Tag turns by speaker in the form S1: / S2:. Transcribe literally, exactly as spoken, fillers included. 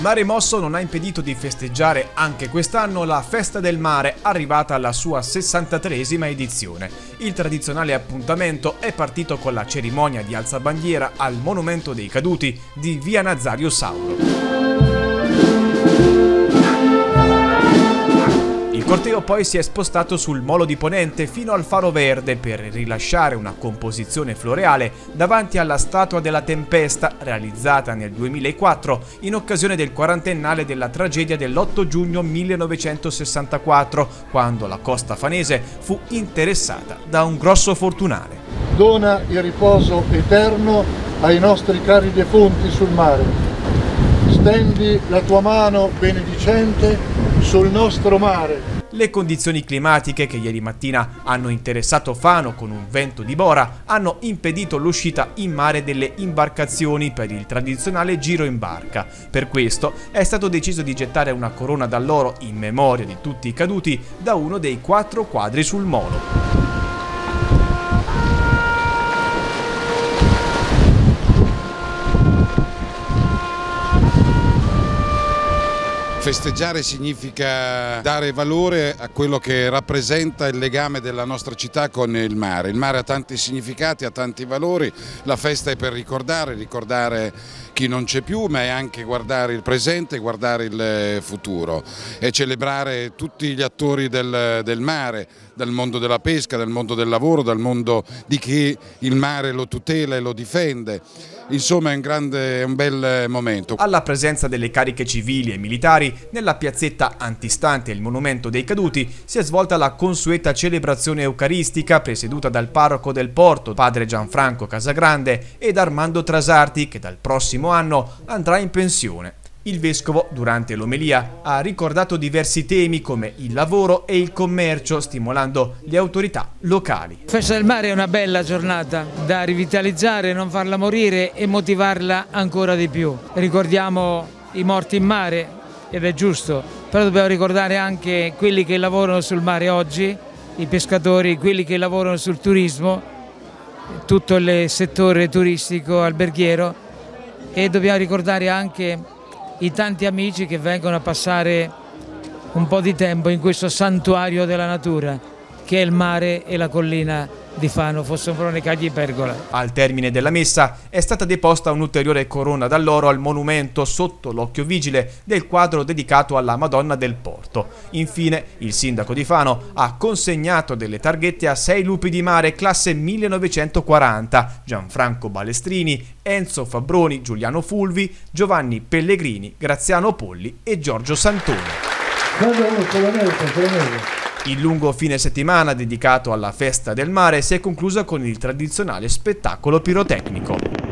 S1: Mare mosso non ha impedito di festeggiare anche quest'anno la Festa del Mare, arrivata alla sua sessantatreesima edizione. Il tradizionale appuntamento è partito con la cerimonia di alzabandiera al Monumento dei Caduti di via Nazario Sauro. Il corteo poi si è spostato sul Molo di Ponente fino al Faro Verde per rilasciare una composizione floreale davanti alla Statua della Tempesta realizzata nel duemilaquattro in occasione del quarantennale della tragedia dell'otto giugno millenovecentosessantaquattro, quando la costa fanese fu interessata da un grosso fortunale.
S2: Dona il riposo eterno ai nostri cari defunti sul mare. Stendi la tua mano benedicente sul nostro mare.
S1: Le condizioni climatiche che ieri mattina hanno interessato Fano con un vento di bora hanno impedito l'uscita in mare delle imbarcazioni per il tradizionale giro in barca. Per questo è stato deciso di gettare una corona d'alloro in memoria di tutti i caduti da uno dei quattro quadri sul molo.
S3: Festeggiare significa dare valore a quello che rappresenta il legame della nostra città con il mare. Il mare ha tanti significati, ha tanti valori, la festa è per ricordare, ricordare chi non c'è più, ma è anche guardare il presente, guardare il futuro e celebrare tutti gli attori del, del mare, dal mondo della pesca, dal mondo del lavoro, dal mondo di chi il mare lo tutela e lo difende. Insomma è un grande, è un bel momento.
S1: Alla presenza delle cariche civili e militari, nella piazzetta antistante il Monumento dei Caduti si è svolta la consueta celebrazione eucaristica presieduta dal parroco del porto, padre Gianfranco Casagrande, ed Armando Trasarti, che dal prossimo anno andrà in pensione. Il vescovo, durante l'omelia, ha ricordato diversi temi come il lavoro e il commercio, stimolando le autorità locali.
S4: Festa del Mare è una bella giornata da rivitalizzare, non farla morire e motivarla ancora di più. Ricordiamo i morti in mare, ed è giusto, però dobbiamo ricordare anche quelli che lavorano sul mare oggi, i pescatori, quelli che lavorano sul turismo, tutto il settore turistico, alberghiero, e dobbiamo ricordare anche i tanti amici che vengono a passare un po' di tempo in questo santuario della natura che è il mare e la collina di Fano, Fossombrone, Cagli e Pergola.
S1: Al termine della messa è stata deposta un'ulteriore corona d'alloro al monumento sotto l'occhio vigile del quadro dedicato alla Madonna del Porto. Infine il sindaco di Fano ha consegnato delle targhette a sei lupi di mare classe millenovecentoquaranta, Gianfranco Balestrini, Enzo Fabbroni, Giuliano Fulvi, Giovanni Pellegrini, Graziano Polli e Giorgio Santoni. Il lungo fine settimana dedicato alla Festa del Mare si è concluso con il tradizionale spettacolo pirotecnico.